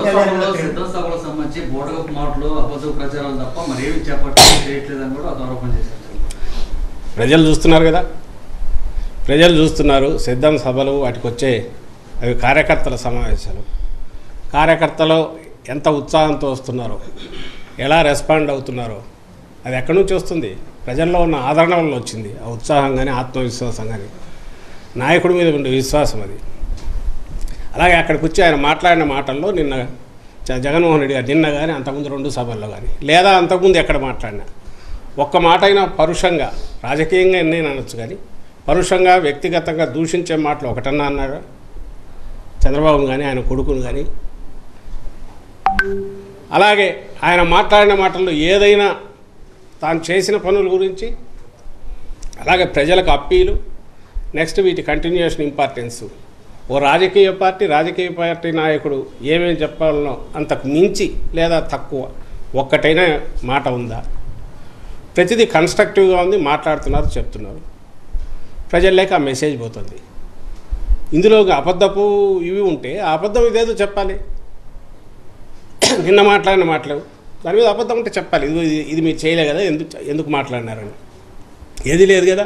సభలకు సంబంధించి బోటకపు మాటలు అబద్ధ ప్రచారాలు తప్ప మరేమి చేయట్లేదని కూడా ఆరోపణ చేశారు. ప్రజలు చూస్తున్నారు కదా, ప్రజలు చూస్తున్నారు. సిద్ధం సభలు వాటికి వచ్చే అవి కార్యకర్తల సమావేశాలు. కార్యకర్తలు ఎంత ఉత్సాహంతో వస్తున్నారో, ఎలా రెస్పాండ్ అవుతున్నారో అది ఎక్కడి నుంచి వస్తుంది? ప్రజల్లో ఉన్న ఆదరణ వల్ల వచ్చింది. ఆ ఉత్సాహం కానీ ఆత్మవిశ్వాసం కానీ నాయకుడి మీద ఉండే విశ్వాసం అది. అలాగే అక్కడికి వచ్చి ఆయన మాట్లాడిన మాటల్లో నిన్న జగన్మోహన్ రెడ్డి గారు నిన్న కానీ అంతకుముందు 2 సభల్లో కానీ లేదా అంతకుముందు ఎక్కడ మాట్లాడినా ఒక్క మాట అయినా పరుషంగా, రాజకీయంగా ఎన్నైనా అనొచ్చు కానీ పరుషంగా వ్యక్తిగతంగా దూషించే మాటలు ఒకటన్నా అన్నాడు చంద్రబాబు కానీ ఆయన కొడుకును కానీ. అలాగే ఆయన మాట్లాడిన మాటల్లో ఏదైనా తాను చేసిన పనుల గురించి, అలాగే ప్రజలకు అప్పీలు, నెక్స్ట్ వీటి కంటిన్యూషన్ ఇంపార్టెన్సు. ఓ రాజకీయ పార్టీ నాయకుడు ఏమేమి చెప్పాలనో అంతకు మించి లేదా తక్కువ ఒక్కటైనా మాట ఉందా? ప్రతిదీ కన్స్ట్రక్టివ్గా ఉంది, మాట్లాడుతున్నారు, చెప్తున్నారు. ప్రజల్లోకి ఆ మెసేజ్ పోతుంది. ఇందులో అబద్ధపు ఇవి ఉంటే ఆ అబద్ధం ఇదేదో చెప్పాలి. నిన్న మాట్లాడిన మాటలు దాని మీద అబద్ధం ఉంటే చెప్పాలి. ఇది మీరు చేయలే కదా, ఎందుకు మాట్లాడినారని. ఏది లేదు కదా.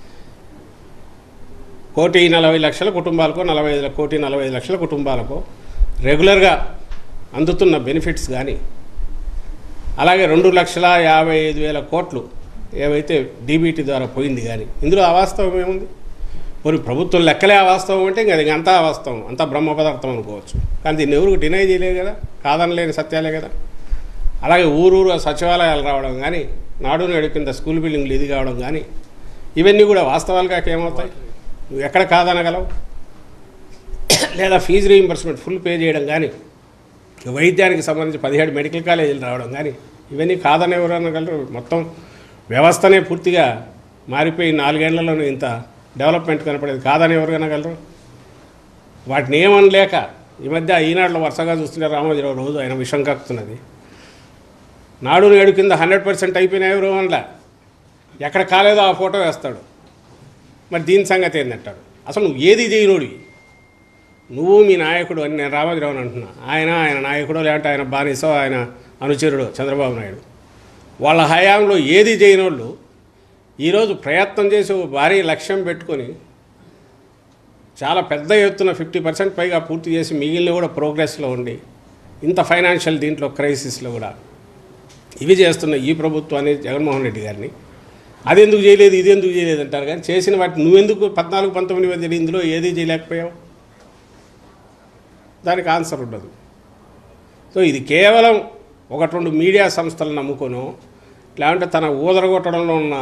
1,40,00,000 కుటుంబాలకు 1,45,00,000 కుటుంబాలకు రెగ్యులర్గా అందుతున్న బెనిఫిట్స్ కానీ, అలాగే 2,55,000 కోట్లు ఏవైతే డీబీటీ ద్వారా పోయింది కానీ ఇందులో అవాస్తవం ఏముంది? మరి ప్రభుత్వం లెక్కలే అవాస్తవం అంటే ఇంకా అది అంతా అవాస్తవం, అంతా బ్రహ్మ పదార్థం అనుకోవచ్చు. కానీ దీన్ని ఎవరికి డినై చేయలేదు కదా, కాదనలేని సత్యాలే కదా. అలాగే ఊరు సచివాలయాలు రావడం కానీ, నాడు నేడు కింద స్కూల్ బిల్డింగ్లు ఇది కావడం కానీ ఇవన్నీ కూడా వాస్తవాలుగా ఏమవుతాయి? నువ్వు ఎక్కడ కాదనగలవు? లేదా ఫీజు రీయింబర్స్మెంట్ ఫుల్ పే చేయడం కానీ, వైద్యానికి సంబంధించి 17 మెడికల్ కాలేజీలు రావడం కానీ ఇవన్నీ కాదని ఎవరు అనగలరు? మొత్తం వ్యవస్థనే పూర్తిగా మారిపోయి 4 ఏళ్లలోనే ఇంత డెవలప్మెంట్ కనపడేది కాదని ఎవరు అనగలరు? వాటిని ఏమనలేక ఈ మధ్య ఈనాడులో వరుసగా చూస్తుంటే రామోజీరావు రోజు ఆయన విషం కక్కుతున్నది. నాడు నేడు కింద 100% అయిపోయినా ఎవరు అనలా, ఎక్కడ కాలేదో ఆ ఫోటో వేస్తాడు. మరి దీని సంగతి ఏందంటాడు? అసలు నువ్వు ఏది చేయనోడివి, నువ్వు మీ నాయకుడు అని నేను రామోజీరావుని అంటున్నా. ఆయన నాయకుడో లేదంటే ఆయన బానిసో ఆయన అనుచరుడు చంద్రబాబు నాయుడు. వాళ్ళ హయాంలో ఏది చేయనోళ్ళు ఈరోజు ప్రయత్నం చేసి భారీ లక్ష్యం పెట్టుకొని చాలా పెద్ద ఎత్తున 50% పైగా పూర్తి చేసి మిగిలిన కూడా ప్రోగ్రెస్లో ఉండి ఇంత ఫైనాన్షియల్ దీంట్లో క్రైసిస్లో కూడా ఇవి చేస్తున్న ఈ ప్రభుత్వాన్ని జగన్మోహన్ రెడ్డి గారిని అది ఎందుకు చేయలేదు, ఇది ఎందుకు చేయలేదు అంటారు. కానీ చేసిన వాటిని నువ్వెందుకు 14-19 మధ్య ఇందులో ఏది చేయలేకపోయావు? దానికి ఆన్సర్ ఉండదు. సో ఇది కేవలం 1-2 మీడియా సంస్థలను నమ్ముకొను, లేదంటే తన ఊదరగొట్టడంలో ఉన్న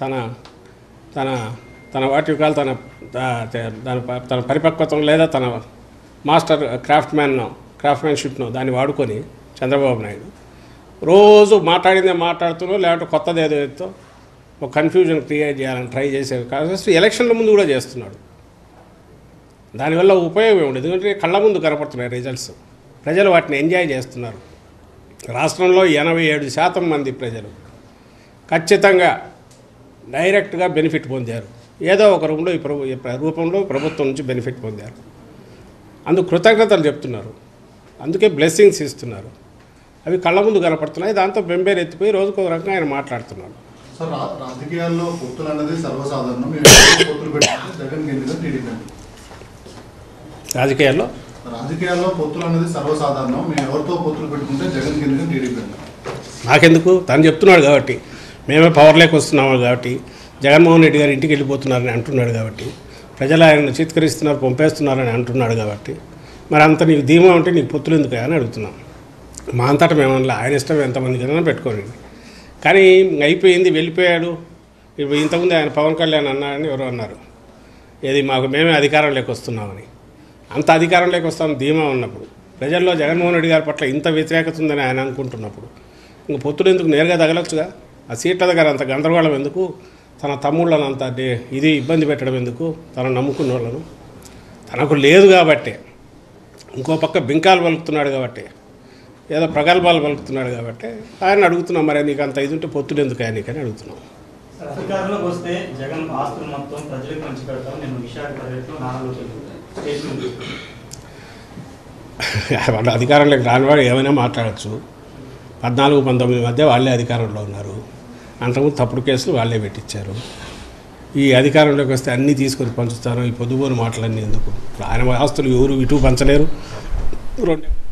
తన వాటి కాదు తన పరిపక్వతం లేదా తన మాస్టర్ క్రాఫ్ట్మెన్షిప్ను దాన్ని వాడుకొని చంద్రబాబు నాయుడు రోజు మాట్లాడిందే మాట్లాడుతూ లేదంటే కొత్తది ఏదో ఒక కన్ఫ్యూజన్ క్రియేట్ చేయాలని ట్రై చేసే కాదు. ఎలక్షన్ల ముందు కూడా చేస్తున్నాడు. దానివల్ల ఉపయోగం ఉండదు, ఎందుకంటే కళ్ళ ముందు కనపడుతున్నాయి రిజల్ట్స్. ప్రజలు వాటిని ఎంజాయ్ చేస్తున్నారు. రాష్ట్రంలో 87% మంది ప్రజలు ఖచ్చితంగా డైరెక్ట్గా బెనిఫిట్ పొందారు. ఏదో ఒక రూపంలో ప్రభుత్వం నుంచి బెనిఫిట్ పొందారు. అందుకు కృతజ్ఞతలు చెప్తున్నారు, అందుకే బ్లెస్సింగ్స్ ఇస్తున్నారు. అవి కళ్ళ ముందు కనపడుతున్నాయి. దాంతో బెంబేరు ఎత్తిపోయి రోజుకు ఒక రకంగా ఆయన మాట్లాడుతున్నాడు. సార్, రాజకీయాల్లో పొత్తులు అన్నది సర్వసాధారణం. పొత్తులు పెట్టుకుంటే జగన్ గెలిచిన టీడీపీ. రాజకీయాల్లో పొత్తులు అన్నది సర్వసాధారణం. మేము ఎవరితో పొత్తులు పెట్టుకుంటే జగన్ గెలిచిన టీడీపీ. నాకెందుకు? తను చెప్తున్నాడు కాబట్టి, మేమే పవర్లోకి వస్తున్నాము కాబట్టి, జగన్మోహన్ రెడ్డి గారు ఇంటికి వెళ్ళిపోతున్నారని అంటున్నాడు కాబట్టి, ప్రజలు ఆయనను చిత్కరిస్తున్నారు, పంపేస్తున్నారని అంటున్నాడు కాబట్టి, మరి అంత నీకు ధీమా ఉంటే నీకు పొత్తులు ఎందుకు అని అడుగుతున్నాం. మా అంతటా మేమన్నా ఆయన ఇష్టం ఎంతమందికైనా పెట్టుకోండి. కానీ అయిపోయింది, వెళ్ళిపోయాడు. ఇంతకుముందు ఆయన పవన్ కళ్యాణ్ అన్నారని ఎవరో అన్నారు, ఏది మేమే అధికారంలోకి వస్తున్నామని. అంత అధికారంలోకి వస్తామని ధీమా ఉన్నప్పుడు, ప్రజల్లో జగన్మోహన్ రెడ్డి గారి పట్ల ఇంత వ్యతిరేకత ఉందని ఆయన అనుకుంటున్నప్పుడు ఇంక పొత్తులు ఎందుకు? నేరుగా తగలొచ్చుగా. ఆ సీట్ల దగ్గర అంత గందరగోళం ఎందుకు? తన తమ్ముళ్ళను అంత ఇది ఇబ్బంది పెట్టడం ఎందుకు? తను నమ్ముకున్న వాళ్ళను తనకు లేదు కాబట్టి, ఇంకో పక్క బింకాలు పలుకుతున్నాడు కాబట్టి, ఏదో ప్రగల్భాలు పలుకుతున్నాడు కాబట్టి ఆయన అడుగుతున్నాం. మరి నీకు అంత ఇది ఉంటే పొత్తులు ఎందుకు నీకని అడుగుతున్నాం. అధికారంలోకి వస్తే జగన్ ఆస్తులు మొత్తం ప్రజలకు పంచి పెడతాం, నేను విశాఖ పర్యటనలో నాలుగు వాళ్ళ అధికారంలోకి రానివాడు ఏమైనా మాట్లాడచ్చు. 14-19 మధ్య వాళ్ళే అధికారంలో ఉన్నారు. అంతకుముందు తప్పుడు కేసులు వాళ్ళే పెట్టించారు. ఈ అధికారంలోకి వస్తే అన్నీ తీసుకొని పంచుతారు. ఈ పొద్దుబోని మాటలన్నీ ఎందుకు? ఆయన ఆస్తులు ఎవరు ఇటు పంచలేరు. 2